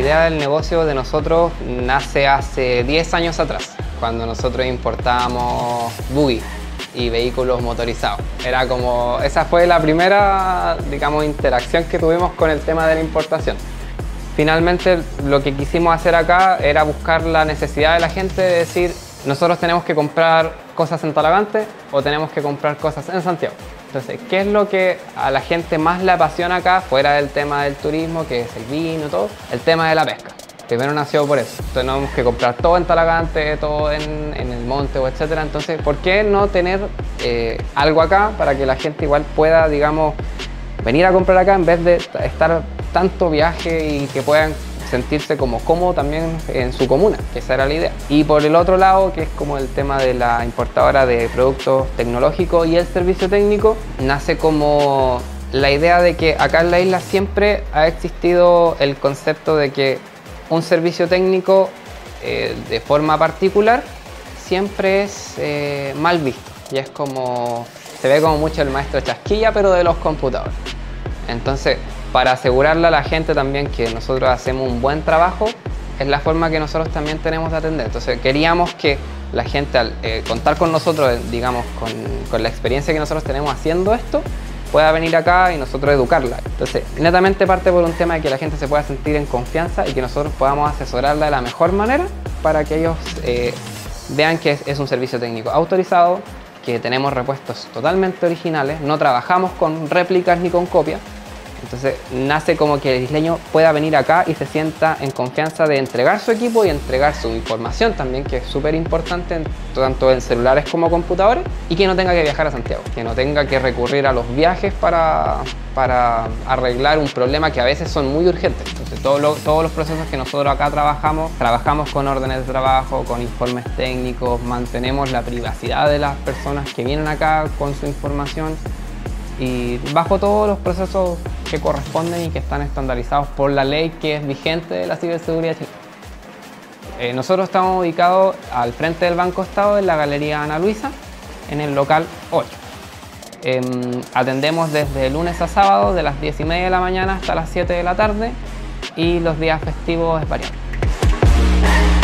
idea del negocio de nosotros nace hace 10 años atrás, cuando nosotros importábamos buggy y vehículos motorizados. Esa fue la primera, digamos, interacción que tuvimos con el tema de la importación. Finalmente, lo que quisimos hacer acá era buscar la necesidad de la gente de decir, nosotros tenemos que comprar cosas en Talagante o tenemos que comprar cosas en Santiago. Entonces, ¿qué es lo que a la gente más le apasiona acá, fuera del tema del turismo, que es el vino y todo? El tema de la pesca. Primero nació por eso. Entonces, tenemos que comprar todo en Talagante, todo en el monte o etcétera. Entonces, ¿por qué no tener algo acá para que la gente igual pueda, digamos, venir a comprar acá en vez de estar tanto viaje y que puedan sentirse como cómodo también en su comuna, que esa era la idea. Y por el otro lado, que es como el tema de la importadora de productos tecnológicos y el servicio técnico, nace como la idea de que acá en la isla siempre ha existido el concepto de que un servicio técnico de forma particular siempre es mal visto, y es como, se ve como mucho el maestro chasquilla, pero de los computadores. Entonces, para asegurarle a la gente también que nosotros hacemos un buen trabajo, es la forma que nosotros también tenemos de atender. Entonces, queríamos que la gente, al contar con nosotros, digamos, con la experiencia que nosotros tenemos haciendo esto, pueda venir acá y nosotros educarla. Entonces, netamente parte por un tema de que la gente se pueda sentir en confianza y que nosotros podamos asesorarla de la mejor manera para que ellos vean que es un servicio técnico autorizado, que tenemos repuestos totalmente originales, no trabajamos con réplicas ni con copias. Entonces nace como que el isleño pueda venir acá y se sienta en confianza de entregar su equipo y entregar su información también, que es súper importante, tanto en celulares como computadores, y que no tenga que viajar a Santiago, que no tenga que recurrir a los viajes para arreglar un problema que a veces son muy urgentes. Entonces todos los procesos que nosotros acá trabajamos con órdenes de trabajo, con informes técnicos, mantenemos la privacidad de las personas que vienen acá con su información, y bajo todos los procesos que corresponden y que están estandarizados por la ley que es vigente de la ciberseguridad chilena. Nosotros estamos ubicados al frente del Banco Estado, en la Galería Ana Luisa, en el local 8. Atendemos desde lunes a sábado de las 10:30 de la mañana hasta las 7 de la tarde, y los días festivos es variable.